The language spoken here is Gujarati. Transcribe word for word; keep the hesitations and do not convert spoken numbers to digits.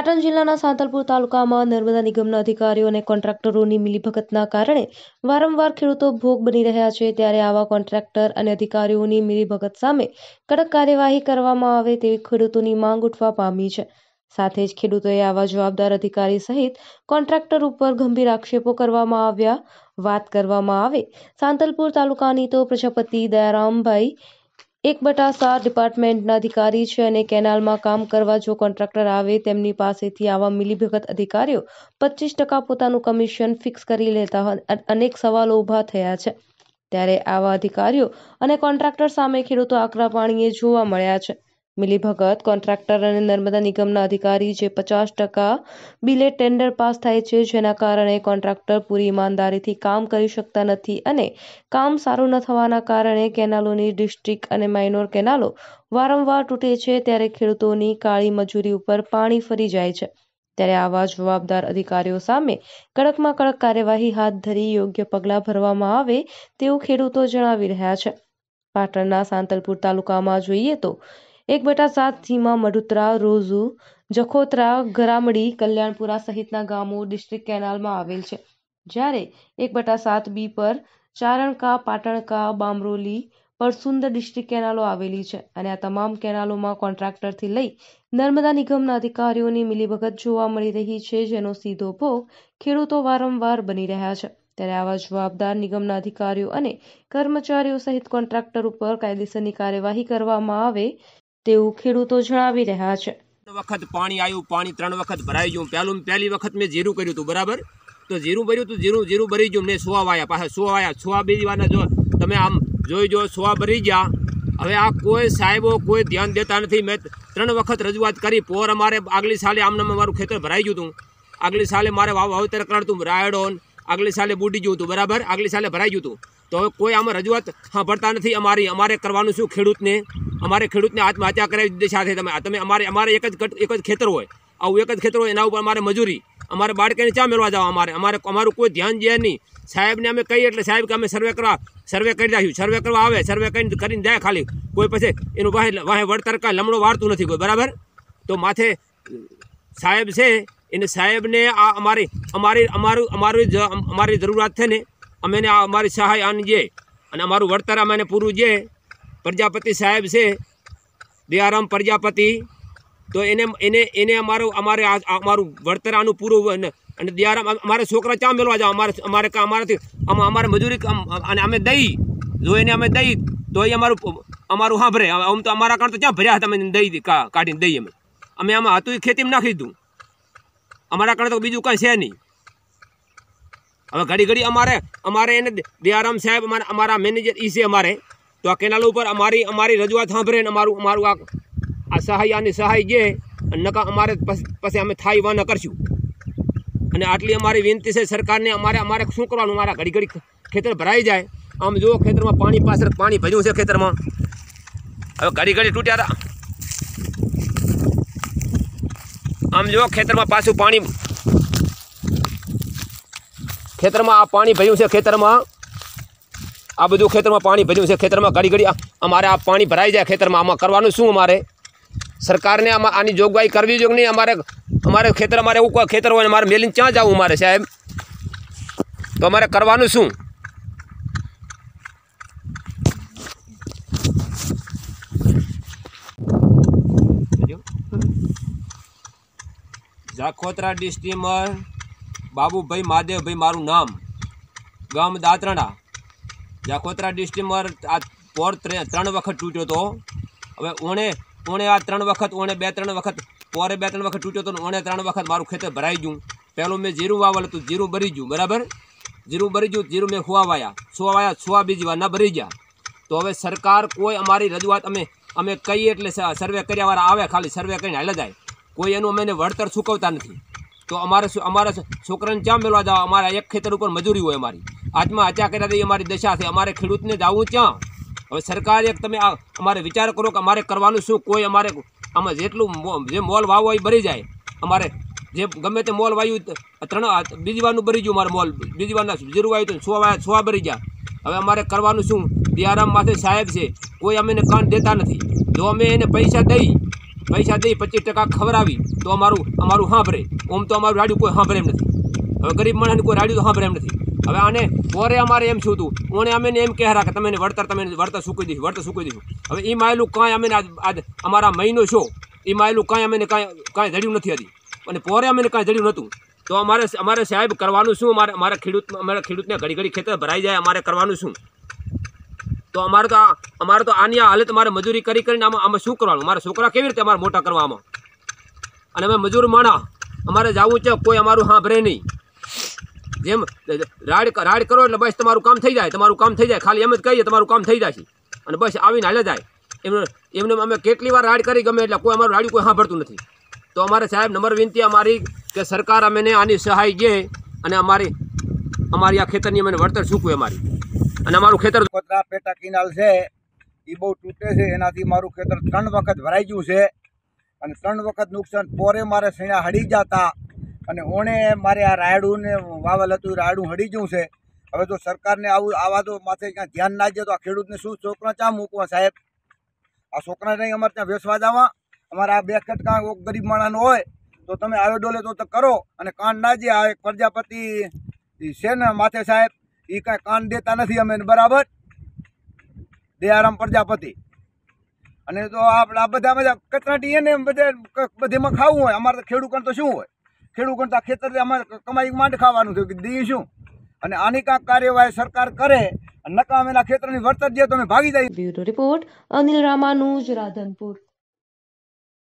પાટણ જિલ્લાના સાંતલપુર તાલુકામાં નર્મદા નિગમના અધિકારીઓ અને કોન્ટ્રાક્ટરોની મિલીભગતના કારણે વારંવાર ખેડૂતો ભોગ બની રહ્યા છે। ત્યારે આવા કોન્ટ્રાક્ટર અને અધિકારીઓની મિલીભગત સામે કડક કાર્યવાહી કરવામાં આવે તેવી ખેડૂતોની માંગ ઉઠવા પામી છે। સાથે જ ખેડૂતોએ આવા જવાબદાર અધિકારી સહિત કોન્ટ્રાક્ટર ઉપર ગંભીર આક્ષેપો કરવામાં આવ્યા। વાત કરવામાં આવે સાંતલપુર તાલુકાની તો પ્રજાપતિ દયારામભાઈ એક બટા સાત ડિપાર્ટમેન્ટના અધિકારી છે અને કેનાલમાં કામ કરવા જો કોન્ટ્રાક્ટર આવે તેમની પાસેથી આવા મિલીભગત અધિકારીઓ પચીસ ટકા પોતાનું કમિશન ફિક્સ કરી લેતા અનેક સવાલો ઊભા થયા છે। ત્યારે આવા અધિકારીઓ અને કોન્ટ્રાક્ટર સામે ખેડૂતો આકરા પાણીએ જોવા મળ્યા છે। મિલીભગત કોન્ટ્રાક્ટર અને નર્મદા નિગમના અધિકારી જે પચાસ ટકા બિલે ટેન્ડર પાસ થાય છે, જેના કારણે કોન્ટ્રાક્ટર પૂરી ઈમાનદારીથી કામ કરી શકતા નથી અને કામ સારું ન થવાના કારણે કેનાલોની ડિસ્ટ્રિક્ટ અને માઇનોર કેનાલો વારંવાર તૂટે છે। ત્યારે ખેડૂતોની કાળી મજૂરી ઉપર પાણી ફરી જાય છે। ત્યારે આવા જવાબદાર અધિકારીઓ સામે કડકમાં કડક કાર્યવાહી હાથ ધરી યોગ્ય પગલાં ભરવામાં આવે તેવું ખેડૂતો જણાવી રહ્યા છે। પાટણના સાંતલપુર તાલુકામાં જોઈએ તો એક બટા સાત સીમા મઢુતરા રોઝુ જખોતરા ગરામડી કલ્યાણપુરા સહિતના ગામો ડિસ્ટ્રિક્ટ કેનાલમાં આવેલ છે, જ્યારે એક બટા સાત બી પર ચારણકા પાટણકા બામરોલી પરસુંદર ડિસ્ટ્રિક્ટ કેનાલો આવેલી છે અને આ તમામ કેનાલોમાં કોન્ટ્રાક્ટરથી લઈ નર્મદા નિગમના અધિકારીઓની મિલીભગત જોવા મળી રહી છે, જેનો સીધો ભોગ ખેડૂતો વારંવાર બની રહ્યા છે। ત્યારે આવા જવાબદાર નિગમના અધિકારીઓ અને કર્મચારીઓ સહિત કોન્ટ્રાક્ટર ઉપર કાયદેસરની કાર્યવાહી કરવામાં આવે તેવું ખેડૂતો જણાવી રહ્યા છે। વખત પાણી આવ્યું, પાણી ત્રણ વખત ભરાઈ ગયું। પહેલું પહેલી વખત મેં જીરું કર્યું હતું, બરાબર, તો જીરું ભર્યું હતું, જીરું જીરું ભરી ગયું, મેં સોવા વાયા, પાછા સોવા વાયા, સોવા બીજી વારના જો તમે આમ જોઈ જો સોવા ભરી ગયા। હવે આ કોઈ સાહેબો કોઈ ધ્યાન દેતા નથી। મેં ત્રણ વખત રજૂઆત કરી, પોર અમારે આગલી સાલે આમને મારું ખેતર ભરાઈ ગયું હતું, આગલી સાલે મારે વાવતર કરાડતું રાયડોન, આગલી સાલે બુડી ગયું હતું, બરાબર, આગલી સાલે ભરાઈ ગયું હતું। તો હવે કોઈ આમાં રજૂઆત સાંભળતા નથી અમારી। અમારે કરવાનું શું? ખેડૂતને અમારે ખેડૂતને આત્મહત્યા કરાવી દીધી સાથે તમે તમે અમારે અમારે એક જ એક જ ખેતર હોય, આવું એક જ ખેતર હોય, એના ઉપર અમારે મજૂરી, અમારે બાળકીને ચા મેળવા જવા, અમારે અમારે અમારું કોઈ ધ્યાન દે નહીં। સાહેબને અમે કહીએ એટલે સાહેબ કે અમે સર્વે કરવા સર્વે કરી નાખ્યું, સર્વે કરવા આવે, સર્વે કરીને કરીને જાય ખાલી, કોઈ પછી એનું વાહે વાહે વળતર કાંઈ લમણો વાળતું નથી કોઈ, બરાબર। તો માથે સાહેબ છે એને સાહેબને આ અમારી અમારી અમારું અમારું અમારી જરૂરિયાત છે ને, અમે આ અમારી સહાય આની જે અને અમારું વળતર અમે પૂરું જે પ્રજાપતિ સાહેબ છે દયારામ પ્રજાપતિ, તો એને એને એને અમારું અમારે અમારું વળતર આનું પૂરું અને દયારામ અમારે છોકરા ચા મેળવા જાવ, અમારે અમારે અમારાથી અમારે મજૂરી અને અમે દઈ જો એને અમે દઈ તો એ અમારું અમારું સાંભળે। આમ તો અમારા કારણે તો ક્યાં ભર્યા હતા, અમે દઈ કાઢીને દઈએ અમે અમે આમાં હતું એ ખેતીમાં નાખી દીધું, અમારા કારણે તો બીજું કંઈ છે નહીં। હવે ઘડી ઘડી અમારે અમારે એને દયારામ સાહેબ અમારા અમારા મેનેજર ઈ છે અમારે, તો આ કેનાલ ઉપર અમારી અમારી રજૂઆત સાંભળે ને અમારું અમારું આ આ સહાય આની સહાય જે નકા અમારે પછી અમે થાય વાના કરશું। અને આટલી અમારી વિનંતી છે સરકારને, અમારે અમારે શું કરવાનું? અમારા ઘડી ઘડી ખેતર ભરાઈ જાય, આમ જો ખેતરમાં પાણી પાછળ પાણી ભર્યું છે ખેતરમાં, હવે ઘડી ઘડી તૂટ્યા, આમ જો ખેતરમાં પાછું પાણી ખેતરમાં આ પાણી ભર્યું છે, ખેતરમાં આ બધું ખેતરમાં પાણી ભર્યું છે, ખેતરમાં ઘડી ઘડી અમારે આ પાણી ભરાઈ જાય ખેતરમાં, આમાં કરવાનું શું? અમારે સરકારને આમાં આની જોગવાઈ કરવી જોઈએ નહીં? અમારે અમારે ખેતર અમારે એવું કોઈ ખેતર હોય મારે મેલીને ક્યાં જવું મારે સાહેબ? તો અમારે કરવાનું શું? જાખોતરા ડિસ્ટ્રિક્ટમાં બાબુભાઈ મહાદેવભાઈ મારું નામ, ગામ દાતરણા, જાખોતરા ડિસ્ટ્રિક્ટમાં આ પોર ત્રણ વખત તૂટ્યો હતો। હવે ઓણે ઓણે આ ત્રણ વખત ઓણે બે ત્રણ વખત પોરે બે ત્રણ વખત તૂટ્યો હતો, ઓણે ત્રણ વખત મારું ખેતર ભરાઈ ગયું। પહેલું મેં જીરું વાવેલું હતું, જીરું ભરી ગયું, બરાબર, જીરું ભરી ગયું, જીરું મેં ખોવાવાયા, સોવાયા, સોવા બીજી વાર ના ભરી ગયા। તો હવે સરકાર કોઈ અમારી રજૂઆત અમે અમે કહીએ એટલે સર્વે કર્યાવાળા આવે, ખાલી સર્વે કરીને હાલે જાય, કોઈ એનું અમને વળતર ચૂકવતા નથી। તો અમારે અમારા છોકરાને ક્યાં મેળવા જવા? અમારા એક ખેતર ઉપર મજૂરી હોય, અમારી આત્મહત્યા કર્યા દઈએ અમારી દશા છે, અમારે ખેડૂતને જવું ક્યાં? હવે સરકાર એક તમે અમારે વિચાર કરો કે અમારે કરવાનું શું? કોઈ અમારે આમાં જેટલું જે મોલ વાવો એ ભરી જાય, અમારે જે ગમે તે મોલ વાવ્યું ત્રણ બીજી વારનું ભરી ગયું, મારે મોલ બીજી વારના જીરું વાવ્યું તો સો વાયા સો ભરી ગયા। હવે અમારે કરવાનું શું? દયારામ માથે સાહેબ છે, કોઈ અમને કાન દેતા નથી। જો અમે એને પૈસા દઈ પૈસા દઈ પચીસ ટકા ખવડાવી તો અમારું અમારું સાંભળે. ઓમ તો અમારું રાડ્યું કોઈ સાંભળે એમ નથી. હવે ગરીબ માણસને કોઈ રાડ્યું તો સાંભળે એમ નથી. હવે આને પોરે અમારે એમ શું હતું, ઓને અમે એમ કહેરા કે તમે વળતર તમે વળતર સૂકવી દઈશું, વળતર સૂકવી દઈશું. હવે એ માયેલું કાંઈ અમે આજ અમારા મહિનો છો એ માયેલું કાંઈ અમે કાંઈ કાંઈ જડ્યું નથી હતી, અને પોરે અમે કાંઈ જડ્યું નહોતું. તો અમારે અમારે સાહેબ કરવાનું શું? અમારે અમારા ખેડૂત અમારા ખેડૂતને ઘડી ઘડી ખેતર ભરાઈ જાય, અમારે કરવાનું શું? તો અમારે તો અમારે તો આની આ હાલત અમારે મજૂરી કરી કરીને આમાં આમાં શું કરવાનું? અમારા છોકરા કેવી રીતે અમારે મોટા કરવામાં? અને અમે મજૂર માણા, અમારે જવું છે, કોઈ અમારું સાંભળે નહીં. જેમ રાડ રાડ કરો એટલે બસ તમારું કામ થઈ જાય, તમારું કામ થઈ જાય, ખાલી એમ જ કહીએ તમારું કામ થઈ જાય, અને બસ આવીને હાલે જાય. એમને એમને અમે કેટલી વાર રાડ કરી ગમે એટલે કોઈ અમારું રાડ્યું કોઈ સાંભળતું નથી. તો અમારે સાહેબ નંબર વિનંતી અમારી કે સરકાર અમને આની સહાય દે અને અમારી અમારી આ ખેતરની અમને વળતર ચૂકવે અમારી. અને અમારું ખેતર કોતરા પેટા કિનાલ છે એ બહુ તૂટે છે, એનાથી મારું ખેતર ત્રણ વખત ભરાઈ ગયું છે, અને ત્રણ વખત નુકસાન. પોરે મારે સૈણા હડી જતા, અને ઓણે મારે આ રાયડું ને વાવલ હતું રાયડું હડી ગયું છે. હવે જો સરકારને આવું આવા તો માથે ક્યાં ધ્યાન ના દે તો આ ખેડૂતને શું છોકરા ચા મૂકવા સાહેબ? આ છોકરા નહીં અમારે ત્યાં વેસવા જવા? અમારે આ બે કટકા ગરીબ માણસનો હોય તો તમે આવ્યો ડોલે તો કરો, અને કાન ના જે આ એક પ્રજાપતિ છે ને માથે સાહેબ, એ કાંઈ કાન દેતા નથી અમે, બરાબર? દયારામ પ્રજાપતિ. અને તો આ બધા બધા કચરાટી ને બધે બધેમાં ખાવું હોય, અમારે તો ખેડૂત તો શું હોય? ખેડૂત તો ખેતર અમારે કમાઈ માંડ ખાવાનું થયું કે દી શું? અને આની કાંઈક કાર્યવાહી સરકાર કરે, નકામ એના ખેતરની વળતર દે તો અમે ભાગી જાય. Bureau report Anil Ramanuj, Radhanpur.